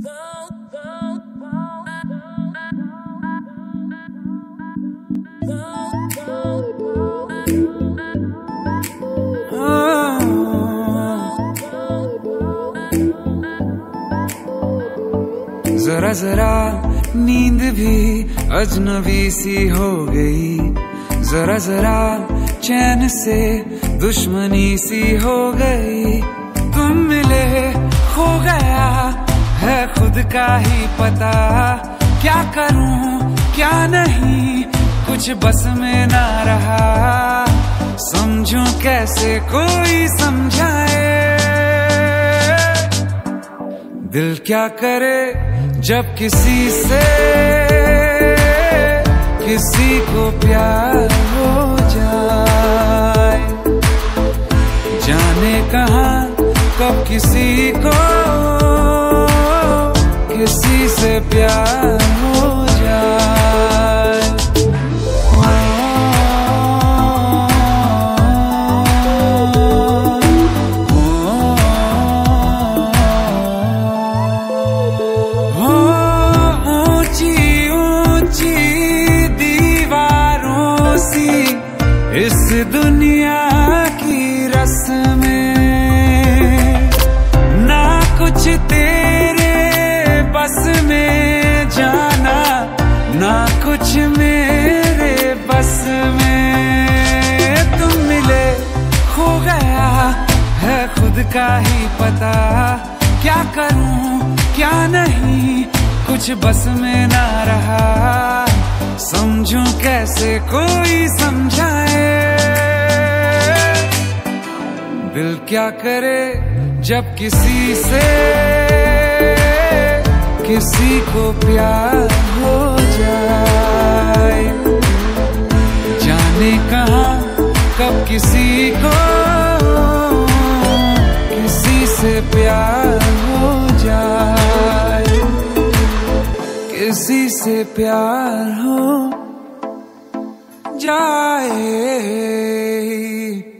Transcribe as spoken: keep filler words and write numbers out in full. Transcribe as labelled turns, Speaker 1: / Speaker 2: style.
Speaker 1: जरा जरा नींद भी अजनबी सी हो गई, जरा जरा चैन से दुश्मनी सी हो गई। तुम मिले खो गया है खुद का ही पता, क्या करूं क्या नहीं कुछ बस में ना रहा। समझूं कैसे कोई समझाए, दिल क्या करे जब किसी से किसी को प्यार हो जाए। जाने कहाँ कब किसी को किसी से प्यार हो जाए। इस दुनिया की रस्में ना कुछ तेरे बस में जाना, ना कुछ मेरे बस में। तुम मिले खो गया है खुद का ही पता, क्या करूं क्या नहीं कुछ बस में ना रहा। समझूं कैसे कोई समझाए, दिल क्या करे जब किसी से किसी को प्यार हो जाए। जाने कहाँ कब किसी को किसी से प्यार हो जाए, किसी से प्यार हो जाए।